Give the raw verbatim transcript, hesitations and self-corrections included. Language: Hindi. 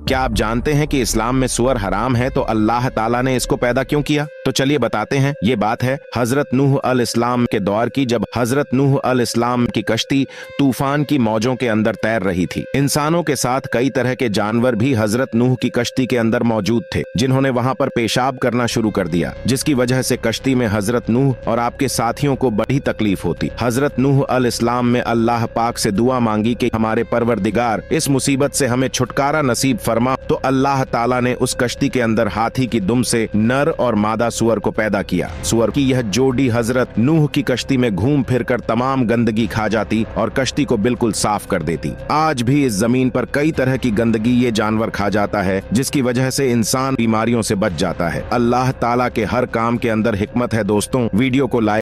क्या आप जानते हैं कि इस्लाम में सुअर हराम है, तो अल्लाह ताला ने इसको पैदा क्यों किया? तो चलिए बताते हैं। ये बात है हजरत नूह अल इस्लाम के दौर की, जब हजरत नूह अल इस्लाम की कश्ती तूफान की मौजों के अंदर तैर रही थी। इंसानों के साथ कई तरह के जानवर भी हजरत नूह की कश्ती के अंदर मौजूद थे, जिन्होंने वहां पर पेशाब करना शुरू कर दिया, जिसकी वजह से कश्ती में हजरत नूह और आपके साथियों को बड़ी तकलीफ होती। हजरत नूह अल इस्लाम में अल्लाह पाक से दुआ मांगी कि हमारे परवरदिगार इस मुसीबत से हमें छुटकारा नसीब फरमा। तो अल्लाह ताला ने उस कश्ती के अंदर हाथी की दुम से नर और मादा सुअर को पैदा किया। सुअर की यह जोड़ी हजरत नूह की कश्ती में घूम फिर कर तमाम गंदगी खा जाती और कश्ती को बिल्कुल साफ कर देती। आज भी इस जमीन पर कई तरह की गंदगी ये जानवर खा जाता है, जिसकी वजह से इंसान बीमारियों से बच जाता है। अल्लाह ताला के हर काम के अंदर हिकमत है दोस्तों। वीडियो को लाइक